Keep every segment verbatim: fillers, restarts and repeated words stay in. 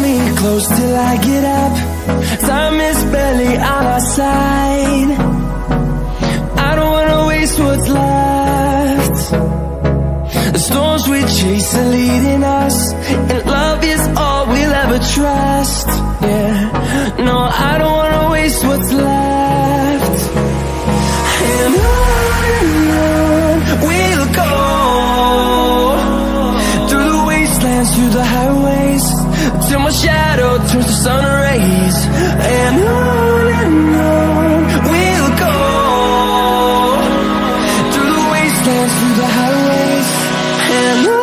me close till I get up. Time is barely on our side. I don't wanna waste what's left. The storms we chase are leading us, and love is all we'll ever trust. Yeah, no, I don't wanna waste what's left. And on and on we'll go, through the wastelands, through the highways, till my shadow turns to sun rays. And on and on we'll go, through the wastelands, through the highways, and on.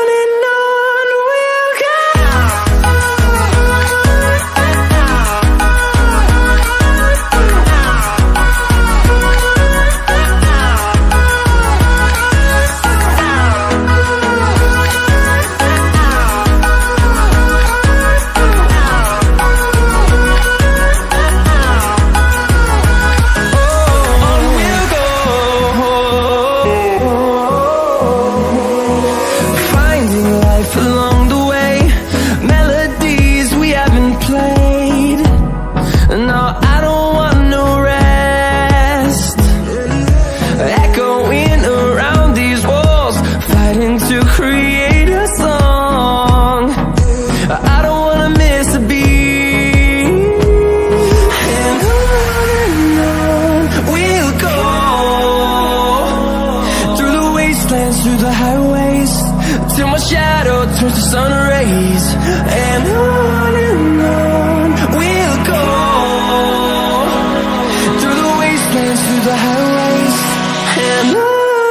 Through the highways, till my shadow turns to sun rays. And on and on we'll go, through the wastelands, through the highways, and on.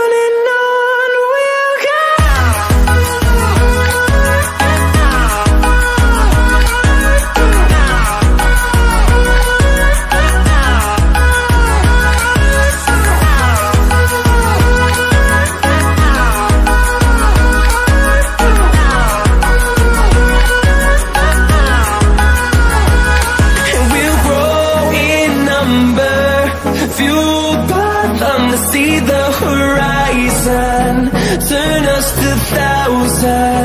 Fueled by thunder, see the horizon, turn us to thousands.